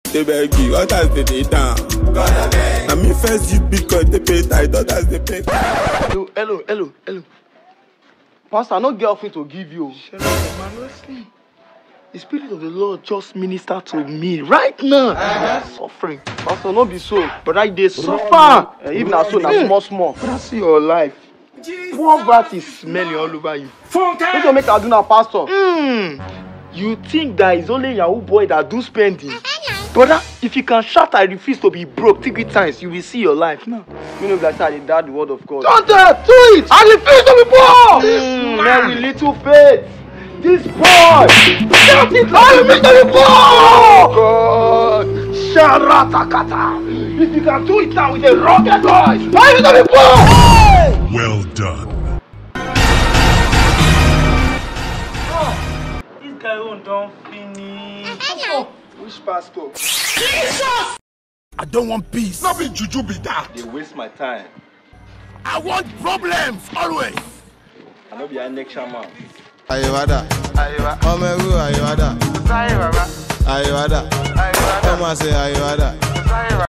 they beg you, others they down. I mean first you Bitcoin, they pay tight, others they pay. Hello. Pastor, no get offering to give you. Shut up, man, listen. The Spirit of the Lord just ministered to me right now. Suffering. Pastor, not be so. But right there, suffer. Even as soon as small. But I see your life. One brat is smelling all over you. Don't you make I do now, Pastor? You think that it's only Yahoo boy that do spending? Brother, if you can shout, I refuse to be broke 3 times, you will see your life now. You know that I did that the word of God. Don't do it! I refuse to be poor! Man with little faith. This boy! Shout it! I refuse to be poor! God! Sharatakata! If you can do it now with a rugged voice, I refuse to be poor! Well done. This guy won't don't finish. Which pastor? Jesus! I don't want peace. Nothing juju be that. They waste my time. I want problems always. I know be a next man. Ayewada. Omeru Ayewada. Ayewada. Come and say Ayewada.